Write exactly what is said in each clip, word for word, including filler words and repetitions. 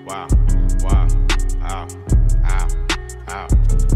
wow, wow, ow, ow, ow,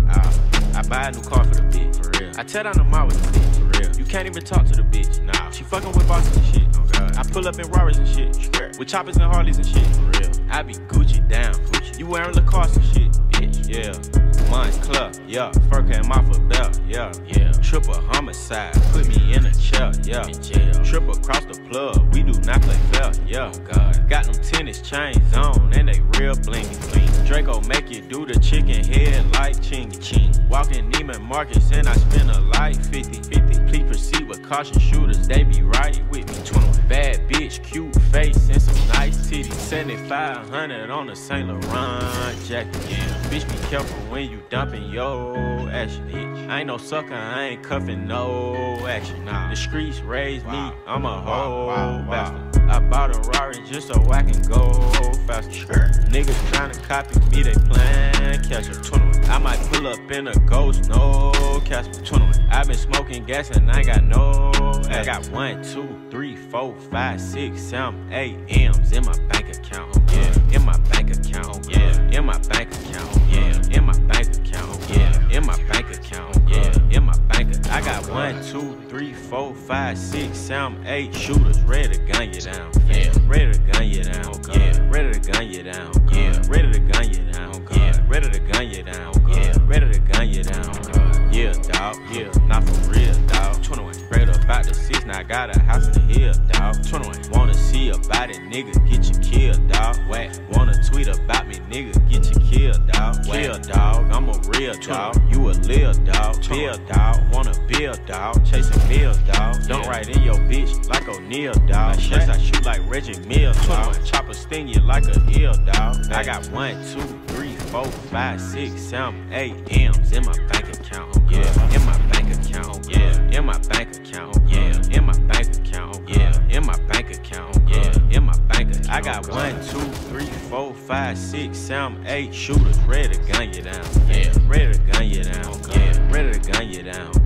ow. I buy a new car for the bitch, for real. I tear down the mall with the bitch, for real. You can't even talk to the bitch, nah. She fucking with bosses and shit, oh god. I pull up in Rarers and shit, sure. With choppers and Harleys and shit, for real. I be Gucci down, Gucci. You wearing Lacoste and shit, bitch, yeah. Mine's club, yeah. Fur came off a belt, yeah, yeah. Triple homicide, put me in a chair, yeah. In jail. Triple across the plug, we do not play fair, yeah. Oh god. Got them tennis chains on and they real blingy, bling. Draco make you do the chicken head like chingy, ching. Walking Neiman Marcus and I spend a like fifty, fifty. Please proceed with caution, shooters, they be right with me. twenty-one. Bad bitch, cute face and some nice titties. seventy-five hundred on the Saint Laurent jacket, yeah. Bitch, be careful when you dumping yo action, bitch. I ain't no sucker, I ain't cuffing no action. Nah. The streets raised wow. me, I'm a whole wow, wow, bastard. Wow. I bought a Rari just so I can go faster. Sure. Niggas tryna copy me, they plan catch up. twenty-one. I might pull up in a ghost, no Casper. twenty-one. I been smoking gas and I got no I got one, two, three, four, five, six, seven, eight M's in my bank account, yeah. In my bank account, yeah. In my bank account, yeah. In my bank account, yeah. In my bank account, yeah. In my bank account. I got one, two, three, four, five, six, seven, eight shooters ready to gun you down, yeah. Ready to gun you down, yeah. Ready to gun you down, yeah. Ready to gun you down, yeah. Ready to gun you down, yeah. Ready to gun you down, yeah, dawg, yeah. Not for real, dawg. twenty-one. Straight up out the six, now I got a house in the hill, dawg. twenty-one. Wanna see about it, nigga, get you killed, dawg. Whack. Wanna tweet about me, nigga, get you killed, dawg. Kill, dawg. I'm a real dawg. You a lil dawg. Bill, dawg. Wanna build, dawg. Chasing meals, dawg. Don't write in your bitch like O'Neal, dawg. First I shoot like Reggie Mills, dawg. Chopper sting you like a eel, dawg. I got one, two, three, four, five, six, seven, eight M's in my bank account, yeah. In my bank account, yeah. In my bank account, yeah. In my bank account, yeah. In my bank account, yeah. In my bank account. I got one, two, three, four, five, six, seven, eight shooters ready to gun you down, yeah. Ready to gun you down, yeah. Ready to gun you down.